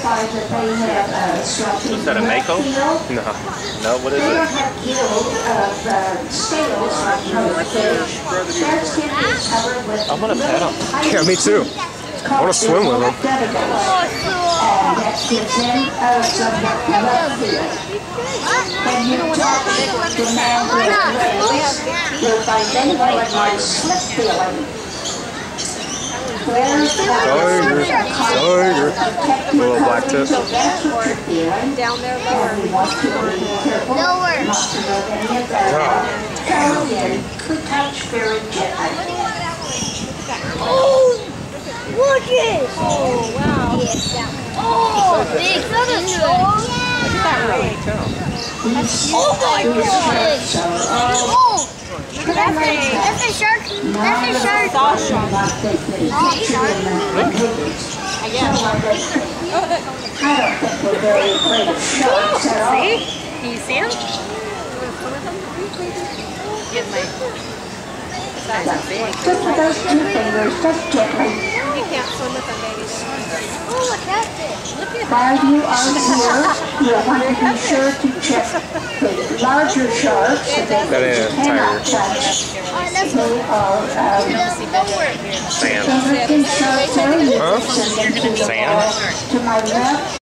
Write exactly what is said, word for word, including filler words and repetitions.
find that they have uh, swampy Is that a mako? No. No, what is They it? don't have gills of uh, scales like most fish. Their skin is covered with I want to pet them. Yeah, me too. I want to swim with them. And that gives them uh, some love feel. When you touch the man with rays, you'll find them with like slip feeling. Tiger, tiger. Little black tip. So that's what you're feeling. Down there lower. And you want to be careful Lower. not to rub any of that. Come in, touch very gently. Oh! Look it! Oh, wow. Oh, big. That is strong. Look at that ring. Oh, my God. Oh! That's a, that's a shark. That's a shark. Saw shark. Oh, shark. I guess. I don't think we're very afraid of sharks at all. See? Can you see him? Get my... That's big. Just with those two fingers, just gently. You can't swim with them, baby. Oh, look at this. Look at While you are here, you'll want to be sure to check the larger sharks that That ain't a they cannot tiger. touch. They are um, Sand. American sharks. Huh? To my left.